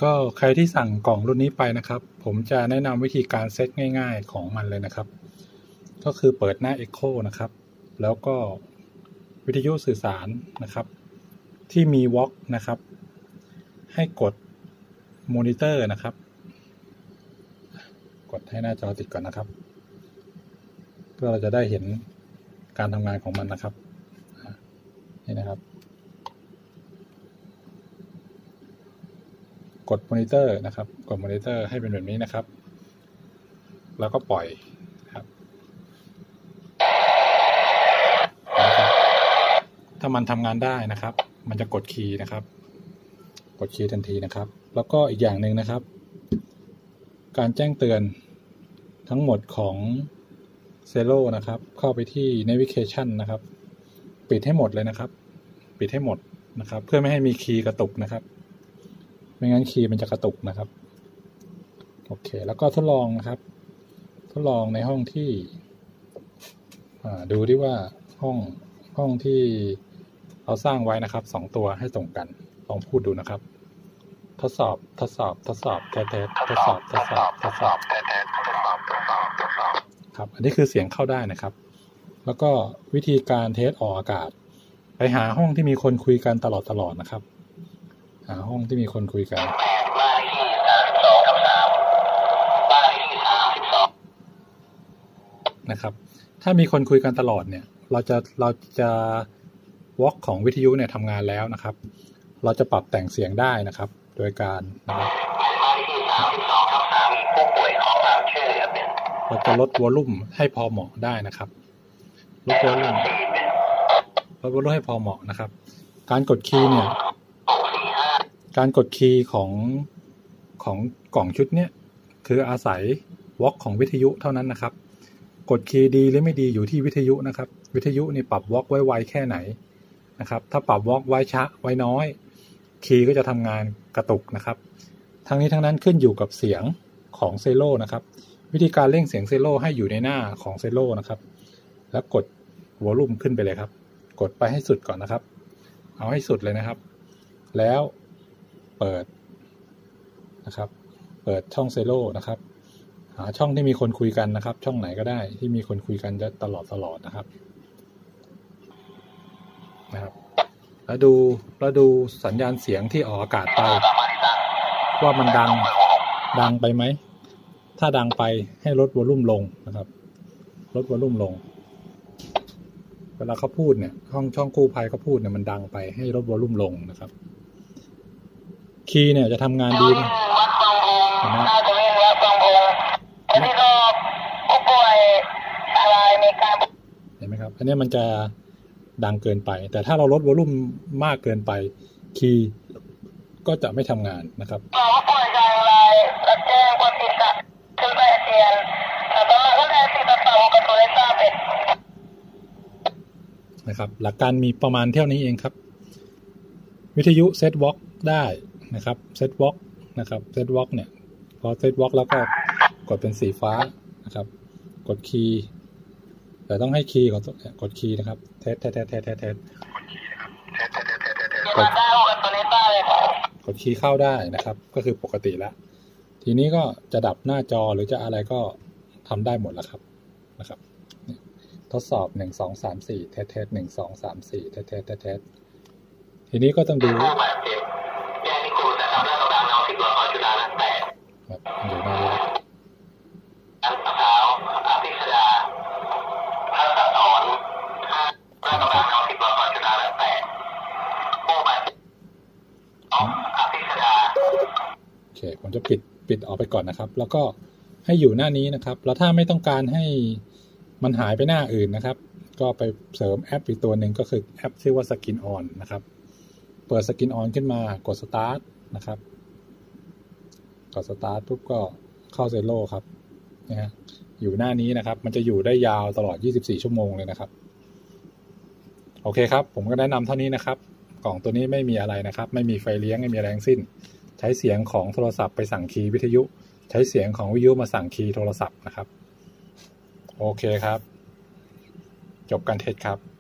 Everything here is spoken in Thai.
ก็ใครที่สั่งกล่องรุ่นนี้ไปนะครับผมจะแนะนำวิธีการเซตง่ายๆของมันเลยนะครับก็คือเปิดหน้า Echo นะครับแล้วก็วิทยุสื่อสารนะครับที่มี Vox นะครับให้กดมอนิเตอร์นะครับกดให้หน้าจอติดก่อนนะครับเพื่อเราจะได้เห็นการทำงานของมันนะครับนี่นะครับกดมอนิเตอร์นะครับกดมอนิเตอร์ให้เป็นแบบนี้นะครับแล้วก็ปล่อยครับถ้ามันทำงานได้นะครับมันจะกดคีย์นะครับกดคีย์ทันทีนะครับแล้วก็อีกอย่างหนึ่งนะครับการแจ้งเตือนทั้งหมดของเซโลนะครับเข้าไปที่ Navigation นะครับปิดให้หมดเลยนะครับปิดให้หมดนะครับเพื่อไม่ให้มีคีย์กระตุกนะครับไม่งั้นคีย์มันจะกระตุกนะครับโอเคแล้วก็ทดลองนะครับทดลองในห้องที่ดูที่ว่าห้องที่เราสร้างไว้นะครับ2ตัวให้ตรงกันลองพูดดูนะครับทดสอบแทสทดสอบครับอันนี้คือเสียงเข้าได้นะครับแล้วก็วิธีการเทสออกอากาศไปหาห้องที่มีคนคุยกันตลอดนะครับหาห้องที่มีคนคุยกันนะครับถ้ามีคนคุยกันตลอดเนี่ยเราจะวอล์กของวิทยุเนี่ยทำงานแล้วนะครับเราจะปรับแต่งเสียงได้นะครับโดยการนะครับเราจะลดวอลลุ่มให้พอเหมาะได้นะครับลดวอลลุ่มให้พอเหมาะนะครับการกดคีย์เนี่ยการกดคีย์ของกล่องชุดเนี้ยคืออาศัยวอล์กของวิทยุเท่านั้นนะครับกดคีย์ดีหรือไม่ดีอยู่ที่วิทยุนะครับวิทยุนี่ปรับวอล์กไว้ไวแค่ไหนนะครับถ้าปรับวอล์กไว้ช้าไว้น้อยคีย์ก็จะทำงานกระตุกนะครับทั้งนี้ทั้งนั้นขึ้นอยู่กับเสียงของเซโลนะครับวิธีการเร่งเสียงเซโลให้อยู่ในหน้าของเซโลนะครับแล้วกดวอลลุ่มขึ้นไปเลยครับกดไปให้สุดก่อนนะครับเอาให้สุดเลยนะครับแล้วเปิดนะครับเปิดช่องเซโลนะครับหาช่องที่มีคนคุยกันนะครับช่องไหนก็ได้ที่มีคนคุยกันจะตลอดนะครับแล้วดูสัญญาณเสียงที่ออกอากาศไปว่ามันดังไปไหมถ้าดังไปให้ลดวอลลุ่มลงนะครับลดวอลลุ่มลงเวลาเขาพูดเนี่ยช่องกู้ภัยเขาพูดเนี่ยมันดังไปให้ลดวอลลุ่มลงนะครับคีย์เนี่ยจะทำงานดีนะเห็นไหมครับอันนี้มันจะดังเกินไปแต่ถ้าเราลดวอลลุ่มมากเกินไปคีย์ก็จะไม่ทำงานนะครับหลักการมีประมาณเท่านี้เองครับวิทยุเซตวอล์กได้นะครับเซตวอล์กนะครับเซตวอล์กเนี่ยพอเซตวอล์กแล้วก็กดเป็นสีฟ้านะครับกดคีย์แต่ต้องให้คีย์ของกดคีย์นะครับเทสกดคีย์เข้าได้นะครับก็คือปกติแล้วทีนี้ก็จะดับหน้าจอหรือจะอะไรก็ทำได้หมดแล้วครับนะครับทดสอบ1 2 3 4เทส1 2 3 4เทสทีนี้ก็ต้องดูอยู่ในนี้โอเคผมจะปิดออกไปก่อนนะครับแล้วก็ให้อยู่หน้านี้นะครับแล้วถ้าไม่ต้องการให้มันหายไปหน้าอื่นนะครับก็ไปเสริมแอปอีกตัวหนึ่งก็คือแอปชื่อว่า Skin On นะครับเปิด Skin On ขึ้นมากด Start นะครับกด Start ปุ๊บก็เข้าเซโลครับนะฮะอยู่หน้านี้นะครับมันจะอยู่ได้ยาวตลอด24ชั่วโมงเลยนะครับโอเคครับผมก็แนะนำเท่านี้นะครับกล่องตัวนี้ไม่มีอะไรนะครับไม่มีไฟเลี้ยงไม่มีอะไรทั้งสิ้นใช้เสียงของโทรศัพท์ไปสั่งคีย์วิทยุใช้เสียงของวิทยุมาสั่งคีย์โทรศัพท์นะครับโอเคครับจบการเทสครับ